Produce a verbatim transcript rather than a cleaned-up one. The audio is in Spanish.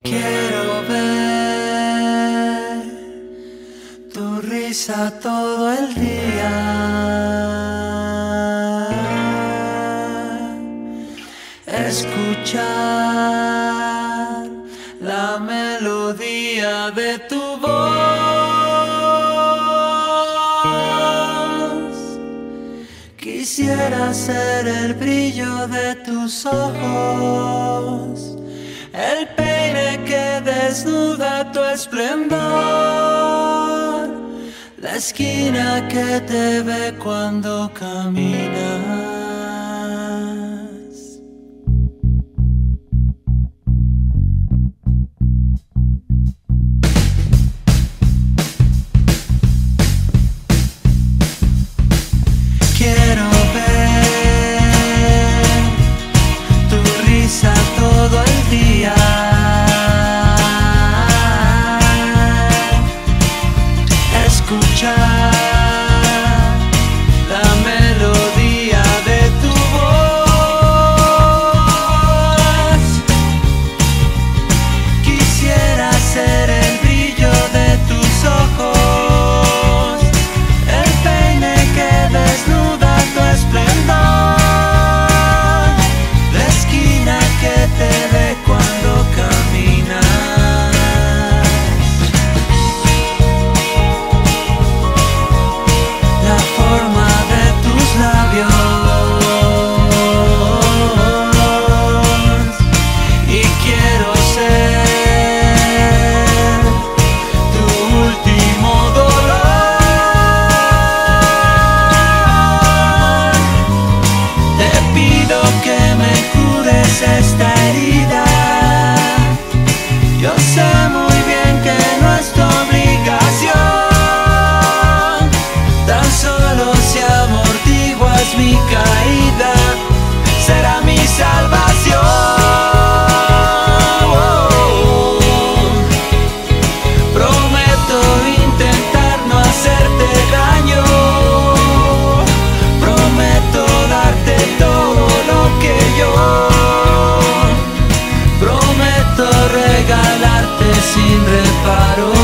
Quiero ver tu risa todo el día, escuchar la melodía de tu voz. Quisiera ser el brillo de tus ojos, el peine que desnuda tu esplendor, la esquina que te ve cuando caminas. Quiero ver tu risa todo el día, escuchar la melodía de tu voz. Quisiera ser el brillo de tus ojos, el peine que desnuda tu esplendor, la esquina que te ve cuando caminas. Esta herida, yo sé muy bien que no es tu obligación, tan solo si amortiguas mi caída, será mi salvación. Prometo intentar no hacerte daño, prometo darte todo lo que yo, regalarte sin reparo.